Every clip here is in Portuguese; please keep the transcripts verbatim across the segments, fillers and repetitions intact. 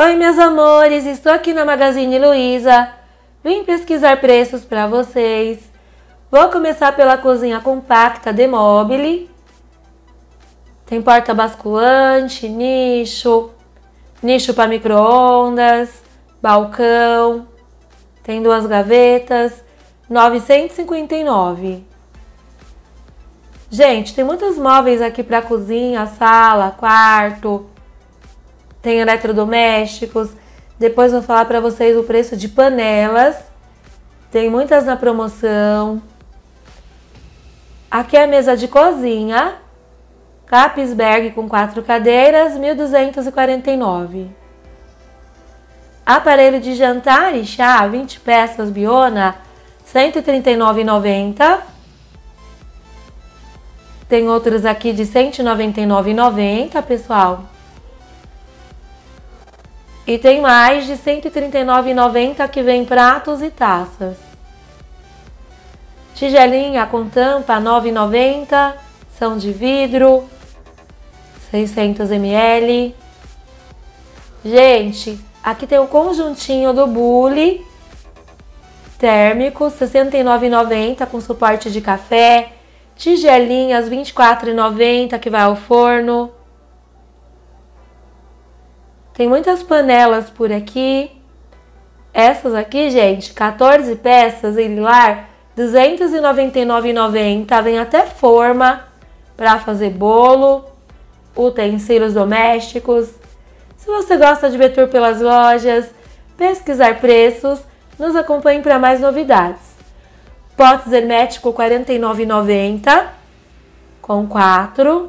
Oi, meus amores, estou aqui na Magazine Luiza, vim pesquisar preços para vocês. Vou começar pela cozinha compacta Demobile. Tem porta basculante, nicho, nicho para micro-ondas, balcão, tem duas gavetas, novecentos e cinquenta e nove reais. Gente, tem muitos móveis aqui para cozinha, sala, quarto, tem eletrodomésticos. Depois vou falar para vocês o preço de panelas, tem muitas na promoção. Aqui é a mesa de cozinha, Capsberg com quatro cadeiras, mil duzentos e quarenta e nove reais. Aparelho de jantar e chá, vinte peças Biona, cento e trinta e nove reais e noventa centavos. Tem outros aqui de cento e noventa e nove reais e noventa centavos, pessoal. E tem mais de cento e trinta e nove reais e noventa centavos que vem pratos e taças. Tigelinha com tampa, nove reais e noventa centavos, são de vidro, seiscentos mililitros. Gente, aqui tem o conjuntinho do bule térmico, sessenta e nove reais e noventa centavos, com suporte de café. Tigelinhas, vinte e quatro reais e noventa centavos, que vai ao forno. Tem muitas panelas por aqui. Essas aqui, gente, quatorze peças em lilar, duzentos e noventa e nove reais e noventa centavos. Vem até forma para fazer bolo, utensílios domésticos. Se você gosta de ver tour pelas lojas, pesquisar preços, nos acompanhe para mais novidades. Potes hermético, quarenta e nove reais e noventa centavos, com quatro.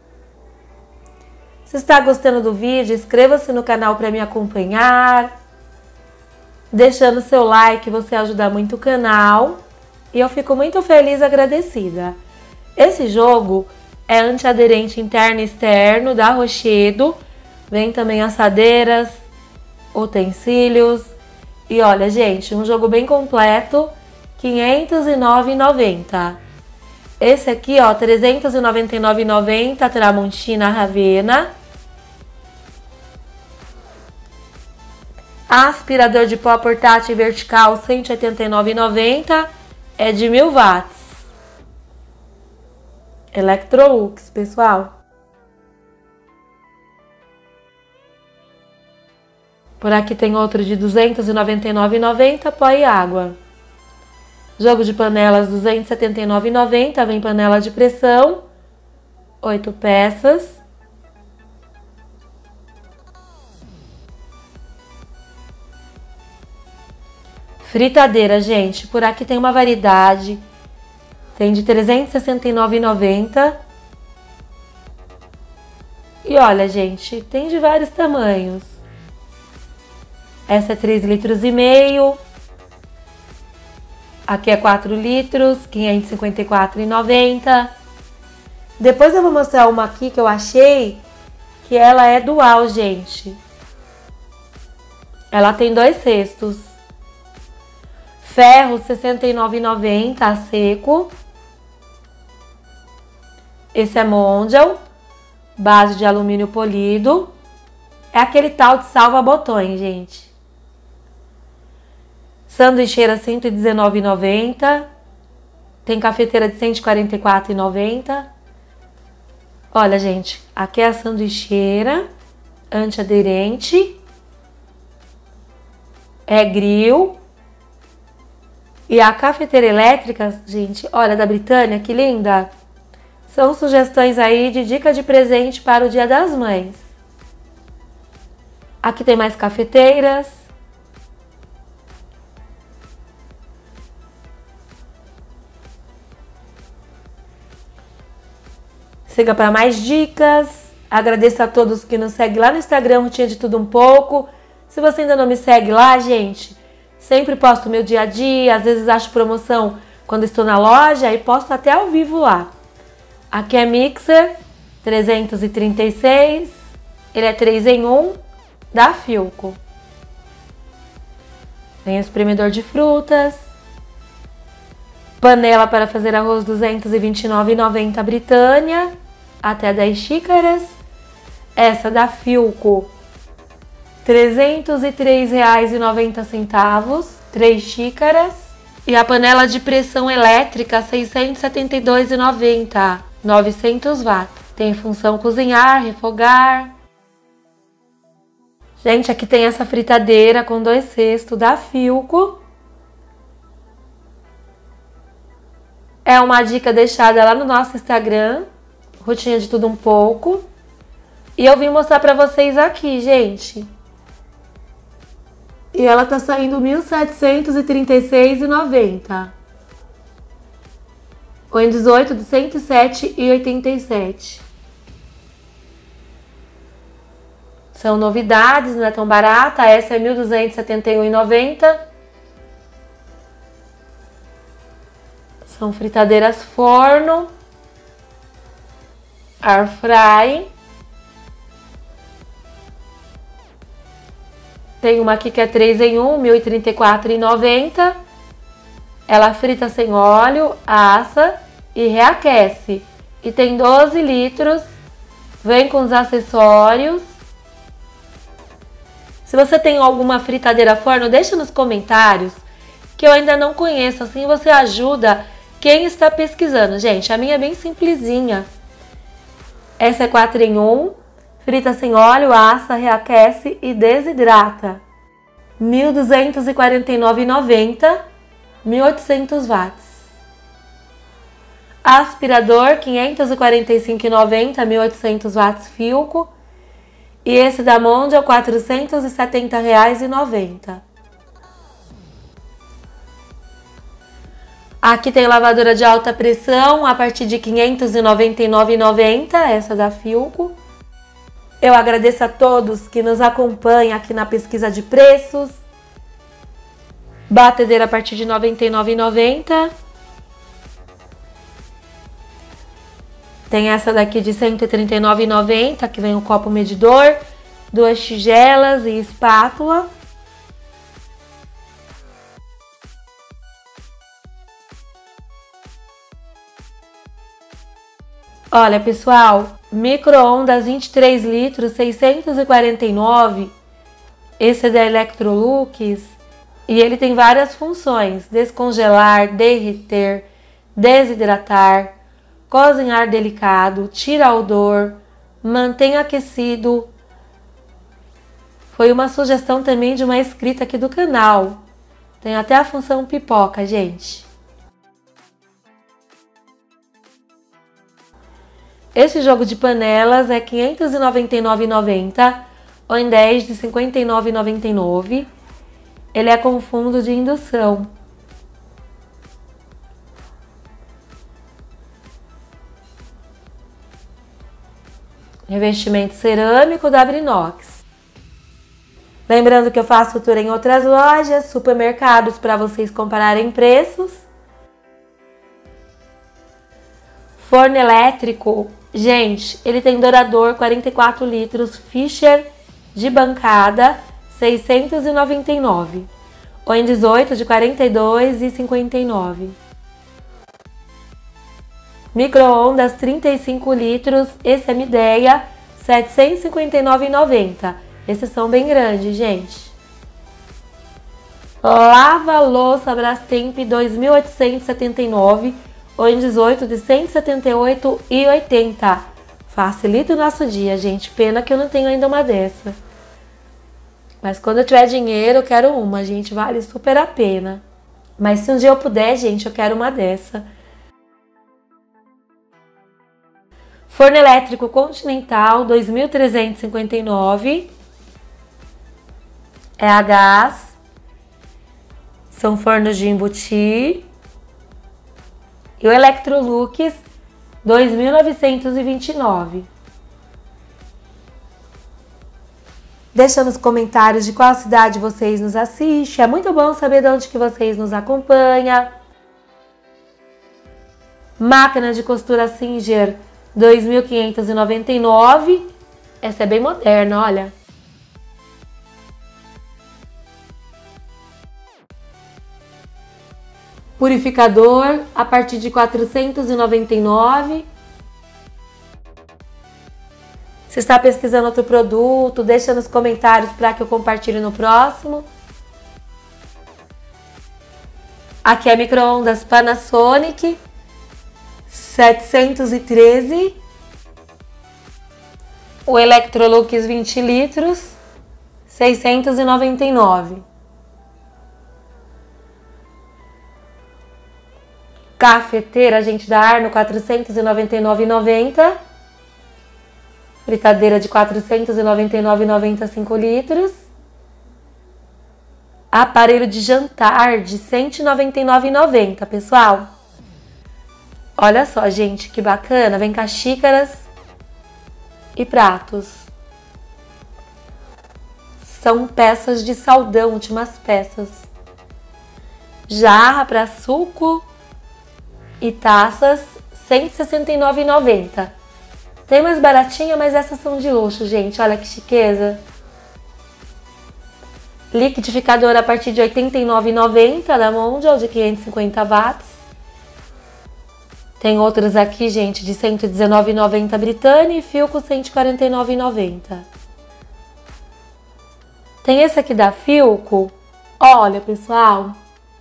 Se está gostando do vídeo, inscreva-se no canal para me acompanhar. Deixando seu like, você ajuda muito o canal. E eu fico muito feliz e agradecida. Esse jogo é antiaderente interno e externo da Rochedo. Vem também assadeiras, utensílios. E olha, gente, um jogo bem completo, quinhentos e nove reais e noventa centavos. Esse aqui, ó, trezentos e noventa e nove reais e noventa centavos, Tramontina Ravenna. Aspirador de pó portátil vertical, cento e oitenta e nove reais e noventa centavos, é de mil watts. Electrolux, pessoal. Por aqui tem outro de duzentos e noventa e nove reais e noventa centavos, pó e água. Jogo de panelas, duzentos e setenta e nove reais e noventa centavos, vem panela de pressão, oito peças. Fritadeira, gente, por aqui tem uma variedade, tem de trezentos e sessenta e nove reais e noventa centavos. E olha, gente, tem de vários tamanhos. Essa é três litros e meio. Aqui é quatro litros, quinhentos e cinquenta e quatro reais e noventa centavos. Depois eu vou mostrar uma aqui que eu achei que ela é dual, gente. Ela tem dois cestos. Ferro, sessenta e nove reais e noventa centavos, a seco. Esse é Mondial, base de alumínio polido. É aquele tal de salva-botões, gente. Sanduicheira, cento e dezenove reais e noventa centavos. Tem cafeteira de cento e quarenta e quatro reais e noventa centavos. Olha, gente, aqui é a sanduicheira antiaderente. É grill. E a cafeteira elétrica, gente, olha, da Britânia, que linda. São sugestões aí de dica de presente para o Dia das Mães. Aqui tem mais cafeteiras. Siga para mais dicas. Agradeço a todos que nos seguem lá no Instagram, Rotinha de Tudo Um Pouco. Se você ainda não me segue lá, gente, sempre posto meu dia a dia. Às vezes acho promoção quando estou na loja e posto até ao vivo lá. Aqui é mixer, trezentos e trinta e seis. Ele é três em um, da Philco. Tem espremedor de frutas. Panela para fazer arroz, duzentos e vinte e nove reais e noventa centavos, Britânia. Até dez xícaras. Essa da Philco, trezentos e três reais e noventa centavos, três xícaras. E a panela de pressão elétrica seiscentos e setenta e dois reais e noventa centavos, novecentos watts. Tem função cozinhar, refogar. Gente, aqui tem essa fritadeira com dois cestos da Philco. É uma dica deixada lá no nosso Instagram, rotina de tudo um pouco. E eu vim mostrar pra vocês aqui, gente. E ela tá saindo mil setecentos e trinta e seis reais e noventa centavos. Ou em dezoito de cento e sete reais e oitenta e sete centavos. São novidades, não é tão barata. Essa é mil duzentos e setenta e um reais e noventa centavos. São fritadeiras forno, air fry. Tem uma aqui que é três em um, mil e trinta e quatro reais e noventa centavos. Ela frita sem óleo, assa e reaquece. E tem doze litros. Vem com os acessórios. Se você tem alguma fritadeira forno, deixa nos comentários, que eu ainda não conheço. Assim você ajuda quem está pesquisando. Gente, a minha é bem simplesinha. Essa é quatro em um. Frita sem óleo, assa, reaquece e desidrata. mil duzentos e quarenta e nove reais e noventa centavos, mil e oitocentos watts. Aspirador, quinhentos e quarenta e cinco reais e noventa centavos, mil e oitocentos watts Philco. E esse da Mondial, quatrocentos e setenta reais e noventa centavos. Aqui tem lavadora de alta pressão a partir de quinhentos e noventa e nove reais e noventa centavos, essa da Philco. Eu agradeço a todos que nos acompanham aqui na pesquisa de preços. Batedeira a partir de noventa e nove reais e noventa centavos. Tem essa daqui de cento e trinta e nove reais e noventa centavos, que vem o copo medidor, duas tigelas e espátula. Olha, pessoal, micro-ondas vinte e três litros, seiscentos e quarenta e nove reais. Esse é da Electrolux e ele tem várias funções: descongelar, derreter, desidratar, cozinhar delicado, tira odor, mantém aquecido. Foi uma sugestão também de uma inscrita aqui do canal. Tem até a função pipoca, gente. Esse jogo de panelas é quinhentos e noventa e nove reais e noventa centavos ou em dez de cinquenta e nove reais e noventa e nove centavos. Ele é com fundo de indução. Revestimento cerâmico da Brinox. Lembrando que eu faço tour em outras lojas, supermercados para vocês compararem preços. Forno elétrico. Gente, ele tem dourador quarenta e quatro litros Fisher de bancada, seiscentos e noventa e nove reais, ou em dezoito de quarenta e dois reais e cinquenta e nove centavos. Micro-ondas trinta e cinco litros, esse é Midea, setecentos e cinquenta e nove reais e noventa centavos. Esses são bem grandes, gente. Lava-louça Brastemp dois mil oitocentos e setenta e nove reais, ou em dezoito de cento e setenta e oito reais e oitenta centavos. Facilita o nosso dia, gente. Pena que eu não tenho ainda uma dessa. Mas quando eu tiver dinheiro, eu quero uma, gente. Vale super a pena. Mas se um dia eu puder, gente, eu quero uma dessa. Forno elétrico Continental dois mil trezentos e cinquenta e nove reais. É a gás. São fornos de embutir. E o Electrolux dois mil novecentos e vinte e nove reais. Deixa nos comentários de qual cidade vocês nos assistem. É muito bom saber de onde que vocês nos acompanham. Máquina de costura Singer dois mil quinhentos e noventa e nove reais. Essa é bem moderna, olha. Purificador a partir de quatrocentos e noventa e nove reais. Se está pesquisando outro produto, deixa nos comentários para que eu compartilhe no próximo. Aqui é micro-ondas Panasonic setecentos e treze. O Electrolux vinte litros, seiscentos e noventa e nove. Cafeteira, gente, da Arno, quatrocentos e noventa e nove reais e noventa centavos. Fritadeira de quatrocentos e noventa e nove reais e noventa centavos, cinco litros. Aparelho de jantar de cento e noventa e nove reais e noventa centavos, pessoal. Olha só, gente, que bacana. Vem com as xícaras e pratos. São peças de saldão, últimas peças. Jarra para suco e taças, cento e sessenta e nove reais e noventa centavos. Tem mais baratinha, mas essas são de luxo, gente. Olha que chiqueza. Liquidificador a partir de oitenta e nove reais e noventa centavos da Mondial, de quinhentos e cinquenta watts. Tem outras aqui, gente, de cento e dezenove reais e noventa centavos Britânia e Philco cento e quarenta e nove reais e noventa centavos. Tem esse aqui da Philco. Olha, pessoal.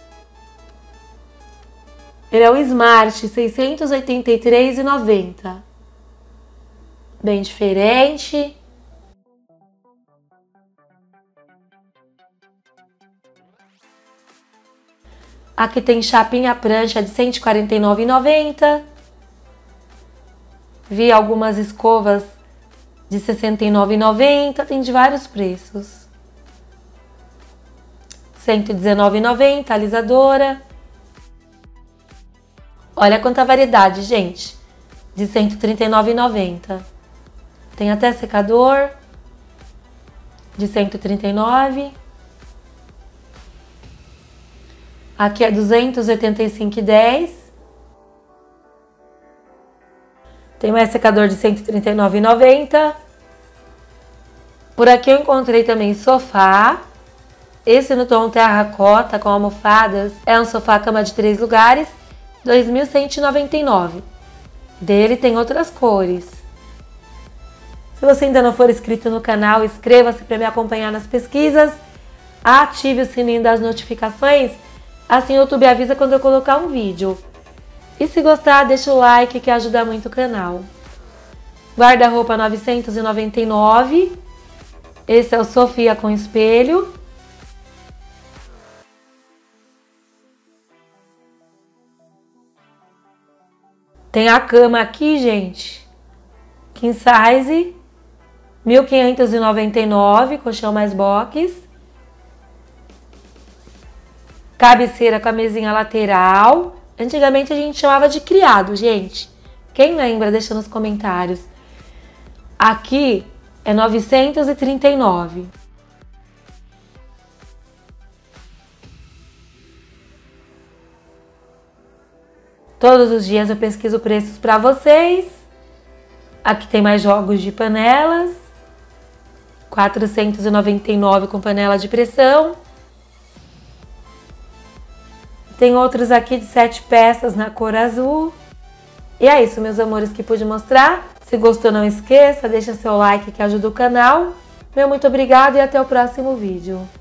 Ele é o Smart, seiscentos e oitenta e três reais e noventa centavos. Bem diferente. Aqui tem chapinha prancha de cento e quarenta e nove reais e noventa centavos. Vi algumas escovas de sessenta e nove reais e noventa centavos. Tem de vários preços. cento e dezenove reais e noventa centavos, alisadora. Olha quanta variedade, gente. De cento e trinta e nove reais e noventa centavos. Tem até secador. De cento e trinta e nove reais. Aqui é duzentos e oitenta e cinco reais e dez centavos. Tem mais secador de cento e trinta e nove reais e noventa centavos. Por aqui eu encontrei também sofá. Esse no tom terracota com almofadas. É um sofá cama de três lugares. dois mil cento e noventa e nove reais. Dele tem outras cores. Se você ainda não for inscrito no canal, inscreva-se para me acompanhar nas pesquisas. Ative o sininho das notificações. Assim o YouTube avisa quando eu colocar um vídeo. E se gostar, deixa o like que ajuda muito o canal. Guarda-roupa novecentos e noventa e nove reais. Esse é o Sofia com espelho. Tem a cama aqui, gente. King size. mil quinhentos e noventa e nove reais, colchão mais box. Cabeceira com a mesinha lateral. Antigamente a gente chamava de criado, gente. Quem lembra, deixa nos comentários. Aqui é novecentos e trinta e nove reais. Todos os dias eu pesquiso preços para vocês. Aqui tem mais jogos de panelas. quatrocentos e noventa e nove reais com panela de pressão. Tem outros aqui de sete peças na cor azul. E é isso, meus amores, que pude mostrar. Se gostou, não esqueça, deixa seu like que ajuda o canal. Meu muito obrigado e até o próximo vídeo.